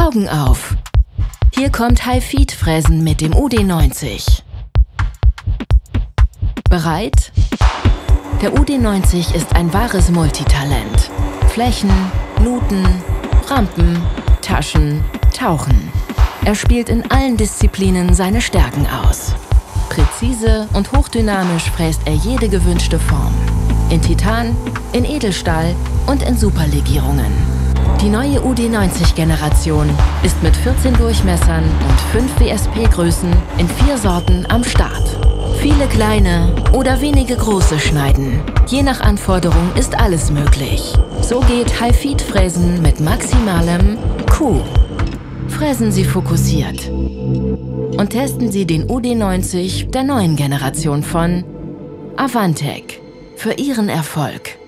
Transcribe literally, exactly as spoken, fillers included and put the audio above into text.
Augen auf! Hier kommt High-Feed-Fräsen mit dem U D neunzig. Bereit? Der U D neunzig ist ein wahres Multitalent. Flächen, Nuten, Rampen, Taschen, Tauchen. Er spielt in allen Disziplinen seine Stärken aus. Präzise und hochdynamisch fräst er jede gewünschte Form. In Titan, in Edelstahl und in Superlegierungen. Die neue U D neunzig-Generation ist mit vierzehn Durchmessern und fünf W S P-Größen in vier Sorten am Start. Viele kleine oder wenige große Schneiden. Je nach Anforderung ist alles möglich. So geht High-Feed-Fräsen mit maximalem Q. Fräsen Sie fokussiert. Und testen Sie den U D neunzig der neuen Generation von Avantec für Ihren Erfolg.